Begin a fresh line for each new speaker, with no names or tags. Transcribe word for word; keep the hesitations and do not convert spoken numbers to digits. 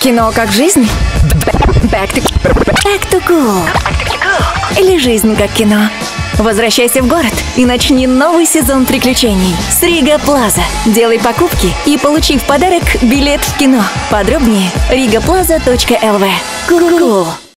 Кино как жизнь? Back to, back to cool. Или жизнь как кино? Возвращайся в город и начни новый сезон приключений с Рига Плаза. Делай покупки и получи в подарок билет в кино. Подробнее рига плаза точка эл ви. Cool.